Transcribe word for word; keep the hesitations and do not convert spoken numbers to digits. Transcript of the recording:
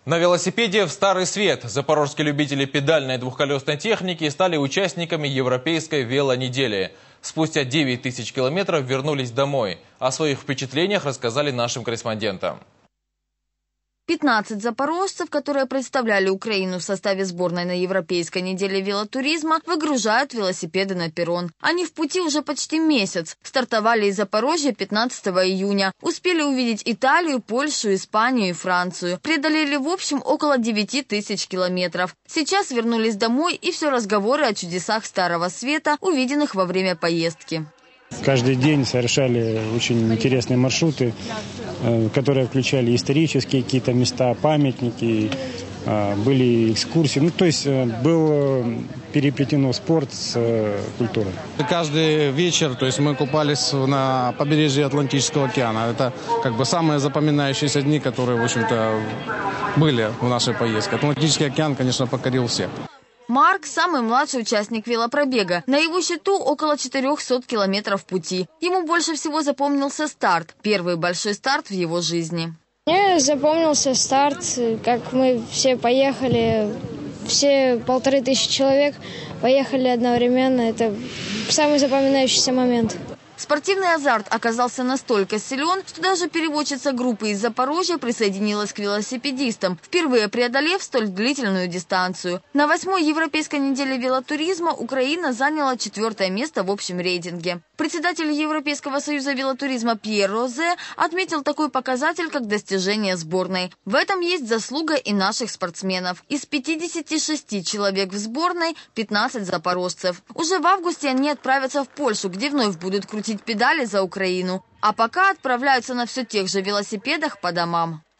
На велосипеде в Старый Свет запорожские любители педальной двухколесной техники стали участниками Европейской велонедели. Спустя девять тысяч километров вернулись домой. О своих впечатлениях рассказали нашим корреспондентам. пятнадцать запорожцев, которые представляли Украину в составе сборной на Европейской неделе велотуризма, выгружают велосипеды на перрон. Они в пути уже почти месяц. Стартовали из Запорожья пятнадцатого июня. Успели увидеть Италию, Польшу, Испанию и Францию. Преодолели в общем около девяти тысяч километров. Сейчас вернулись домой, и все разговоры о чудесах Старого Света, увиденных во время поездки. Каждый день совершали очень интересные маршруты, которые включали исторические какие-то места, памятники, были экскурсии. Ну, то есть был переплетено спорт с культурой. Каждый вечер, то есть мы купались на побережье Атлантического океана. Это как бы самые запоминающиеся дни, которые, в общем-то, были в нашей поездке. Атлантический океан, конечно, покорил всех. Марк – самый младший участник велопробега. На его счету около четырёхсот километров пути. Ему больше всего запомнился старт. Первый большой старт в его жизни. Мне запомнился старт, как мы все поехали, все полторы тысячи человек поехали одновременно. Это самый запоминающийся момент. Спортивный азарт оказался настолько силен, что даже переводчица группы из Запорожья присоединилась к велосипедистам, впервые преодолев столь длительную дистанцию. На восьмой Европейской неделе велотуризма Украина заняла четвертое место в общем рейтинге. Председатель Европейского союза велотуризма Пьер Розе отметил такой показатель, как достижение сборной. В этом есть заслуга и наших спортсменов. Из пятидесяти шести человек в сборной – пятнадцать запорожцев. Уже в августе они отправятся в Польшу, где вновь будут крутить педали за Украину. А пока отправляются на все тех же велосипедах по домам.